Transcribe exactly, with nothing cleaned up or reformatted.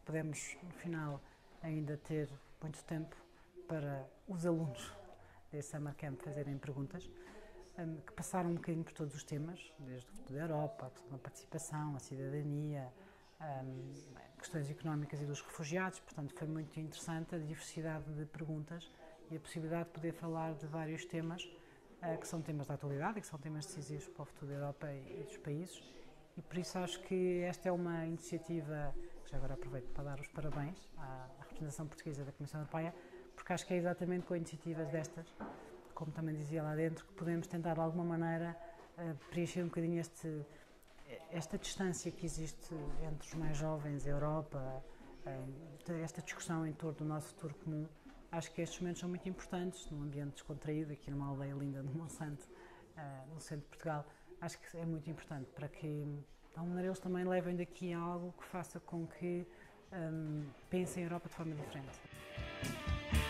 podemos, no final, ainda ter muito tempo para os alunos deste Summer Camp fazerem perguntas, um, que passaram um bocadinho por todos os temas, desde o futuro da Europa, a questão da participação, a cidadania, um, questões económicas e dos refugiados. Portanto, foi muito interessante a diversidade de perguntas e a possibilidade de poder falar de vários temas uh, que são temas da atualidade e que são temas decisivos para o futuro da Europa e, e dos países. E por isso acho que esta é uma iniciativa, que já agora aproveito para dar os parabéns à, à representação portuguesa da Comissão Europeia, porque acho que é exatamente com iniciativas destas, como também dizia lá dentro, que podemos tentar de alguma maneira uh, preencher um bocadinho este, esta distância que existe entre os mais jovens e a Europa, uh, esta discussão em torno do nosso futuro comum. Acho que estes momentos são muito importantes, num ambiente descontraído, aqui numa aldeia linda de Monsanto, uh, no centro de Portugal. Acho que é muito importante para que, de alguma maneira, eles também levem daqui algo que faça com que um, pensem a Europa de forma diferente.